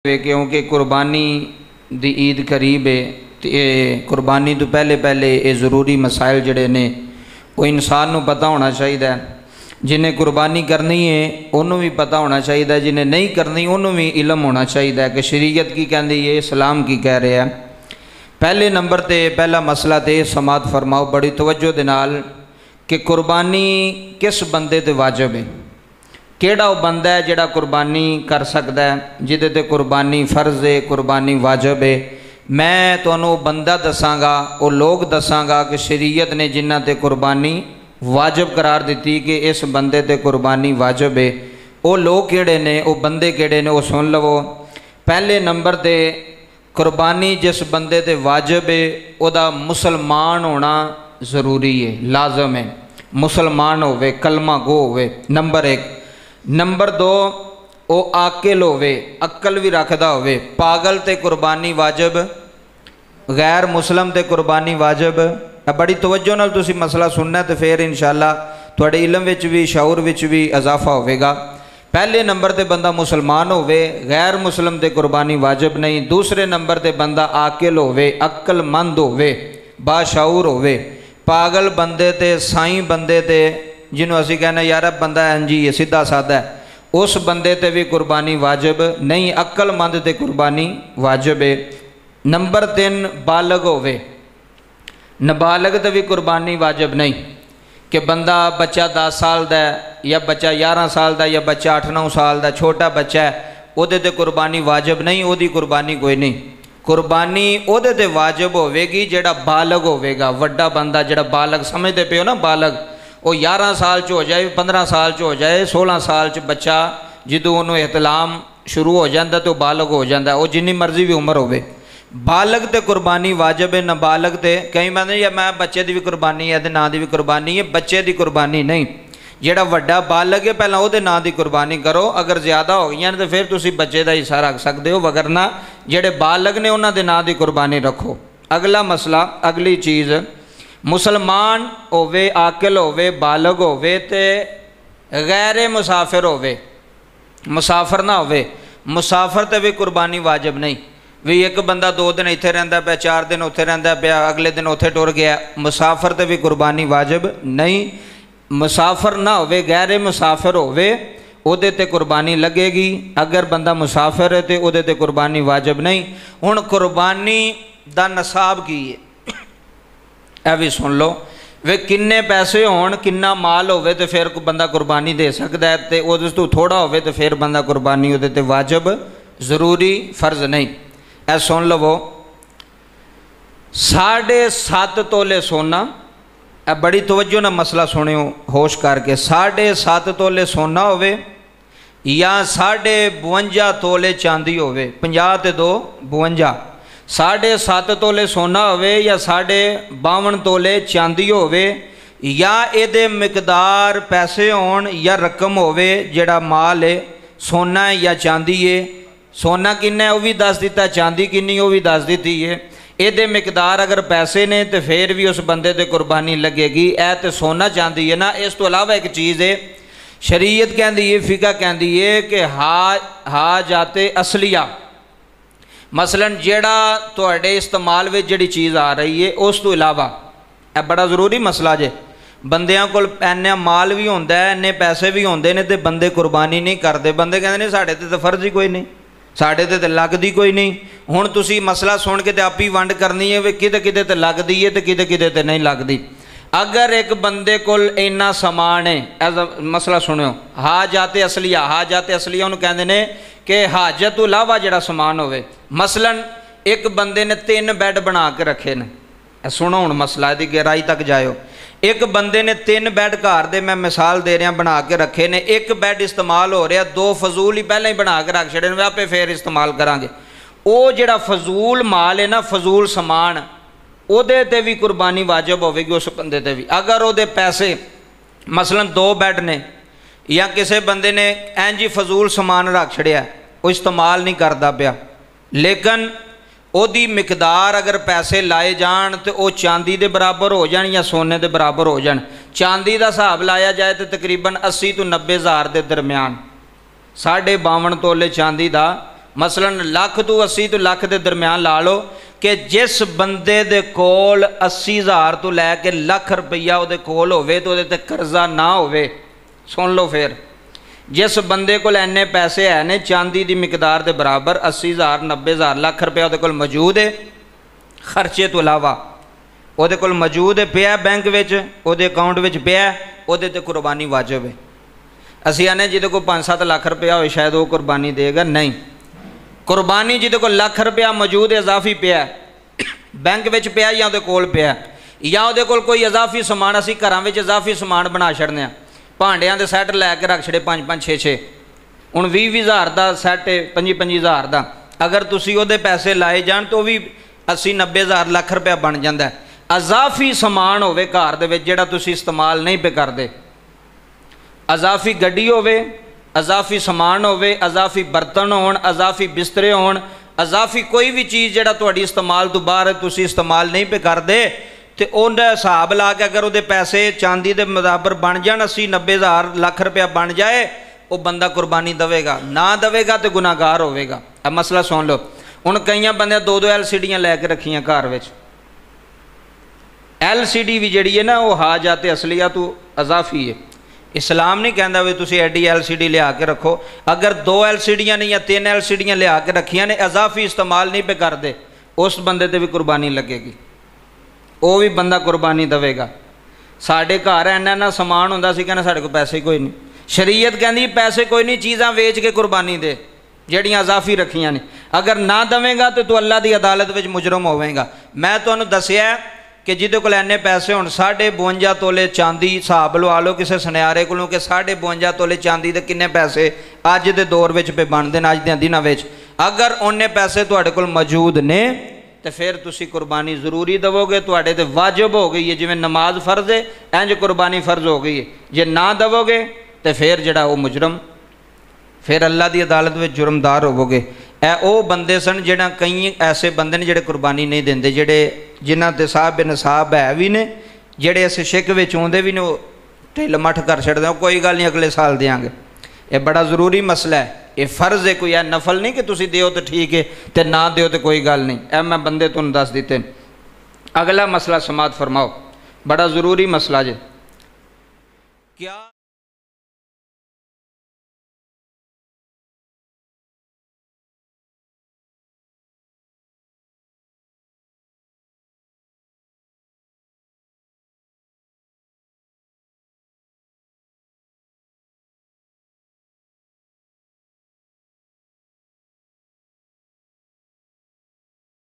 क्योंकि कुर्बानी दी ईद करीब है तो कुर्बानी तो पहले ये ज़रूरी मसाइल जड़े ने वो इंसान को पता होना चाहिए। जिन्हें कुर्बानी करनी है उन्होंने भी पता होना चाहिए, जिन्हें नहीं करनी उन्होंने भी इलम होना चाहिए कि शरीयत की कहती है, इस्लाम की कह रहे हैं। पहले नंबर ते पहला मसला तो समात फरमाओ बड़ी तवज्जो दे नाल कि कुर्बानी किस बंदे ते वाजिब है। केड़ा वो बंदा है जिहड़ा कुर्बानी कर सकता है, जिहदे ते कुर्बानी फर्ज है, कुर्बानी वाजिब है। मैं तुहानूं बंदा दसांगा, वो लोग दसांगा कि शरीयत ने जिन्हां ते कुर्बानी वाजिब करार दी कि इस बंदे ते कुर्बानी वाजिब है। वो लोग किहड़े ने, वो बंदे किहड़े ने, वो सुन लवो। पहले नंबर ते कुर्बानी जिस बंदे ते वाजिब है उहदा मुसलमान होना ज़रूरी है, लाजम है। मुसलमान होवे, कलमा गो होवे, नंबर एक। नंबर दो, वो आकिल होवे, अक्ल भी रखदा होवे। पागल ते कुर्बानी वाजिब, गैर मुसलम ते कुर्बानी वाजिब। बड़ी तवज्जो नाल तुसी मसला सुनना तो फिर इंशाअल्लाह तुहाडे इलम विच भी शऊर विच भी इजाफा होवेगा। पहले नंबर ते बंदा मुसलमान होवे, गैर मुसलम ते कुर्बानी वाजिब नहीं। दूसरे नंबर ते बंदा आकिल होवे, अक्लमंद होवे, बाशऊर होवे। पागल बंदे ते साईं बंदे ते जिन्हों असी कहने यार बंदा इंजी है, सीधा साधा है, उस बंदे ते भी कुर्बानी वाजिब नहीं। अक्लमंद ते कुर्बानी वाजिब है। नंबर तीन, बालग होवे, नाबालग ते भी कुर्बानी वाजिब नहीं। कि बंदा बच्चा 10 साल का या बच्चा 11 साल का या बच्चा 8-9 साल का छोटा बच्चा है, उहदे ते कुर्बानी वाजिब नहीं, उहदी कुर्बानी कोई नहीं। कुर्बानी उहदे ते वाजिब होवेगी जिहड़ा बालग होवेगा। वड्डा बंदा जिहड़ा बालग समझते पे हो ना, बालग वो 11 साल च हो जाए, 15 साल च हो जाए, 16 साल च बच्चा जदों उन्होंने एहतलाम शुरू हो जाता तो बालग हो जाता, वो जिन्नी मर्जी भी उम्र होवे। बालग ते कुर्बानी वाजिब है, नाबालग ते कई बंदे या मैं बच्चे की भी कुर्बानी है, ना की भी कुर्बानी है, बच्चे की कुर्बानी नहीं। जिहड़ा वड्डा बालग है पहला उहदे नां की कुर्बानी करो, अगर ज़्यादा हो गई तो फिर तुसी बच्चे का हिस्सा रख सकते हो, वगरना जिहड़े बालग ने उन्हां दे नां की कुर्बानी रखो। अगला मसला, अगली चीज़, मुसलमान होवे, आकिल होवे, बालग होवे ते गैर मुसाफिर होवे, मुसाफिर ना होवे। मुसाफिर ते भी कुर्बानी वाजिब नहीं। भी एक बंदा 2 दिन इत्थे रहिंदा पिया, 4 दिन उत्थे रहिंदा पिया, अगले दिन उत्थे टुर गया, मुसाफिर ते भी कुर्बानी वाजिब नहीं। मुसाफिर ना होवे, गैर मुसाफिर होवे, उहदे ते कुर्बानी लगेगी। अगर बंदा मुसाफिर है तो उहदे ते कुर्बानी वाजिब नहीं। हुण कुर्बानी दा नसाब की है यह भी सुन लो। वे किन्ने पैसे होण, किन्ना माल होवे तो फिर बंदा कुर्बानी दे सकता है, तो उहदे तो थोड़ा होवे तो फिर बंदा कुर्बानी उहदे ते वाजिब ज़रूरी फर्ज नहीं। ऐ सुन लवो, 7.5 तोले सोना, ए बड़ी तवज्जो ना मसला सुनियो होश करके। 7.5 तोले सोना होवे या 52.5 तोले चांदी होवे, 50 ते 2 52। 7.5 तोले सोना होवे या 52.5 तोले चांदी होवे, या इहदे मिकदार पैसे होण या रकम होवे, जिहड़ा माल है सोना है या चांदी है। सोना किन्ना है वह भी दस दिता, चांदी किन्नी वह भी दस दी है। इहदे मिकदार अगर पैसे ने तो फिर भी उस बंदे ते कुर्बानी लगेगी। ऐ तो सोना चांदी है ना। इस तो इलावा एक चीज़ है, शरीयत कहती है, फिका कहती है कि हा जाते असलिया, मसलन जेड़ा तुहाडे इस्तेमाल में जिहड़ी चीज़ आ रही है उस तो इलावा, यह बड़ा ज़रूरी मसला जे। बंदियां कोल इन्ना माल भी होंदा है, इन्ने पैसे भी होंदे ने, ते बंदे कुर्बानी नहीं करते। बंदे कहते ने साढ़े ते फर्ज ही कोई नहीं, साढ़े ते लगदी कोई नहीं। हुण तुसी मसला सुन के ते आप ही वंड करनी है भी किते किते ते लगदी है ते किते किते ते नहीं लगदी। अगर एक बंदे कोल इन्ना समान है, ऐसा मसला सुनियो, हा जाते असलिया, हा जाते असलिया उन्होंने कहते हैं कि हाजत तो इलावा जिहड़ा समान होवे। मसलन एक बंदे ने 3 बैड बना के रखे ने, सुनो हुण मसला दी गहराई तक जाओ। एक बंदे ने 3 बैड घर दे, मैं मिसाल दे रहा, बना के रखे ने। एक बैड इस्तेमाल हो रहा, 2 फजूल ही पहले ही बना के रख छड़े ने, आपे फिर इस्तेमाल करांगे। वो जिहड़ा फजूल माल है ना, फजूल समान, उहदे ते भी कुर्बानी वाजिब होवेगी उस बंदे ते भी। अगर उहदे पैसे मसलन 2 बैड ने या किसी बंदे ने इंज ही फजूल समान रख छड़िया, वो इस्तेमाल नहीं करता पिया, लेकिन ओदी मिकदार अगर पैसे लाए जान तो वह चांदी के बराबर हो जान या सोने के बराबर हो जान। चांदी का हिसाब लाया जाए तो तकरीबन 80 तो 90 हज़ार के दरम्यान 52.5 तोले चांदी का मसलन लाख तो 80 तो लाख के दरम्यान ला लो कि जिस बंदे दे कोल 80,000 तो लैके लाख रुपया उहदे कोल होवे तो उहदे ते कर्जा ना होवे। सुन लो फिर, जिस बंदे कोल इन्ने पैसे है ने चांदी की मिकदार के बराबर 80,000 90,000 लाख रुपया उहदे कोल मौजूद है, खर्चे तो इलावा उहदे कोल मौजूद है, पिया बैंक विच, उहदे अकाउंट विच पिया, उहदे ते कुर्बानी वाजिब है। असीं आने जिहदे कोल 5-7 लाख रुपया हो शायद वो कुर्बानी देगा, नहीं। कुर्बानी जिहदे कोल लाख रुपया मौजूद इजाफी पिया बैंक विच पिया या उहदे कोल पिया, या उहदे कोल कोई इजाफी समान, असीं घरां विच इजाफी समान बना छड़ने, भांडियां दे सैट लैके रख छड़े 5-5 6-6, हुण 20,000 का सैट है 25,000 का, अगर तुसीं उहदे पैसे लाए जाण तो भी 80-90,000 लाख रुपया बन जाता है। इजाफी समान होवे घर दे विच जिहड़ा तुसीं इस्तेमाल नहीं पे करदे, इजाफी गड्डी होवे, इजाफी समान होवे, इजाफी बर्तन होण, इजाफी बिस्तरे होण, इजाफी कोई भी चीज़ जिहड़ा तुहाडी इस्तेमाल तो बाहर तुसीं इस्तेमाल नहीं पे करदे, तो उहदा हिसाब ला के अगर उहदे पैसे चांदी के बराबर बन जाण 80-90,000 लाख रुपया बन जाए, वो बंदा कुर्बानी देवेगा, ना देवेगा तो गुनाहगार होवेगा। अब मसला सुन लो, हुण कई बंदे 2-2 LCD लैके रखियां घर विच। LCD भी जिहड़ी है ना वो हाजात असलिया तो इजाफी है। इस्लाम नहीं कहता भी तुसीं एडी LCD लिया के रखो, अगर 2 LCD नहीं या 3 LCD लिया के रखियां ने इजाफी इस्तेमाल नहीं पे करते, उस बंदे ते भी कुर्बानी लगेगी, वो भी बंदा कुर्बानी देवेगा। साढ़े घर इन्ना समान होंदा सी, कहना साढ़े को पैसे कोई नहीं, शरीयत कहती पैसे कोई नहीं, चीज़ां वेच के कुर्बानी दे जड़ियाँ इजाफी रखियां ने, अगर ना देवेगा तो तू अल्लाह की अदालत में मुजरम होवेगा। मैं तुहानूं दस्सिया कि जिहदे कोल इन्ने पैसे होण 52.5 तोले चांदी, हिसाब लवा लो किसी सुनियारे कोलों कि 52.5 तोले चांदी दे किन्ने पैसे अज दे दौर विच पे बनदे ने, अज दे दिनां विच अगर उन्ने पैसे तुहाडे कोल मौजूद ने तो फिर तुसी कुर्बानी जरूरी देवोगे, तुहाडे ते वाजिब हो गई है, जिवें नमाज फर्ज है इंज कुर्बानी फर्ज हो गई है। जे ना देवोगे तो फिर जिहड़ा वो मुजरम, फिर अल्लाह की अदालत में जुर्मदार होवोगे। ए वो बंदे सन जिहड़ा, कई ऐसे बंदे ने जिहड़े कुर्बानी नहीं देंदे, जिहड़े जिन्हां ते साहब बेनसाब है भी ने, जिहड़े इस शिक विच आउंदे भी ने, ढिल मठ कर छड़दे, कोई गल नहीं अगले साल देंगे। ये बड़ा ज़रूरी मसला है, ये फ़र्ज़ है, कोई नफल नहीं कि तुसी दियो तो ठीक है तो ना दियो तो कोई गल नहीं। ए मैं बंदे तुहानूं दस दिते। अगला मसला समात फरमाओ, बड़ा ज़रूरी मसला जे क्या